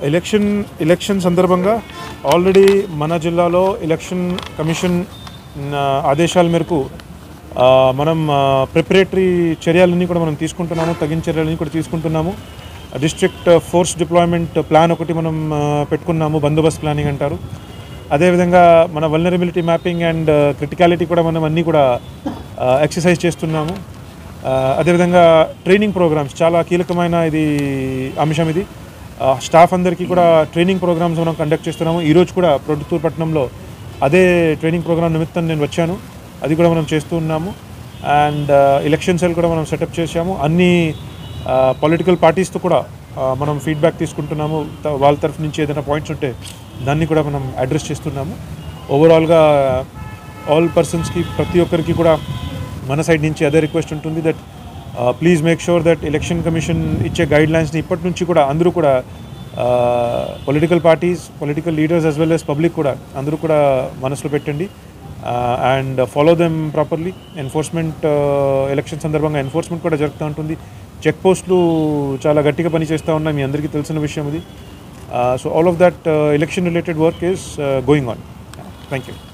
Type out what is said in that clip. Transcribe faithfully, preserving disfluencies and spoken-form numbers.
Election election సందర్భంగా already మన జిల్లాలో ఎలక్షన్ కమిషన్ ఆదేశాల మేరకు మనం ప్రిపరేటరీ చర్యలన్నీ కూడా మనం తీసుకుంటున్నాము, తగిన చర్యలన్నీ కూడా తీసుకుంటున్నాము. డిస్ట్రిక్ట్ ఫోర్స్ డిప్లాయ్మెంట్ ప్లాన్ ఒకటి మనం పెట్టుకున్నాము, బందోబస్తు ప్లానింగ్ అంటారు. అదేవిధంగా మన వల్నరబిలిటీ మ్యాపింగ్ అండ్ క్రిటికాలిటీ కూడా మనం అన్నీ కూడా ఎక్సర్సైజ్ చేస్తున్నాము. అదేవిధంగా ట్రైనింగ్ ప్రోగ్రామ్స్ చాలా కీలకమైన ఇది అంశం. ఇది స్టాఫ్ అందరికీ కూడా ట్రైనింగ్ ప్రోగ్రామ్స్ మనం కండక్ట్ చేస్తున్నాము. ఈరోజు కూడా ప్రొద్దుటూరు పట్టణంలో అదే ట్రైనింగ్ ప్రోగ్రామ్ నిమిత్తం నేను వచ్చాను, అది కూడా మనం చేస్తూ ఉన్నాము. అండ్ ఎలక్షన్ సెల్ కూడా మనం సెటప్ చేసాము. అన్ని పొలిటికల్ పార్టీస్తో కూడా మనం ఫీడ్బ్యాక్ తీసుకుంటున్నాము. వాళ్ళ తరఫు నుంచి ఏదైనా పాయింట్స్ ఉంటే దాన్ని కూడా మనం అడ్రస్ చేస్తున్నాము. ఓవరాల్గా ఆల్ పర్సన్స్కి ప్రతి ఒక్కరికి కూడా మన సైడ్ నుంచి అదే రిక్వెస్ట్ ఉంటుంది that please make sure that election commission ఇచ్చే గైడ్ లైన్స్ని ఇప్పటి నుంచి కూడా అందరూ కూడా political parties, political leaders as well as public కూడా అందరూ కూడా మనసులో పెట్టండి and follow them properly. Enforcement election సందర్భంగా ఎన్ఫోర్స్మెంట్ కూడా జరుగుతూ ఉంటుంది. చెక్ పోస్టులు చాలా గట్టిగా పనిచేస్తూ ఉన్నాయి, మీ అందరికీ తెలిసిన విషయం ఇది. So all of that election related work is going on. Thank you.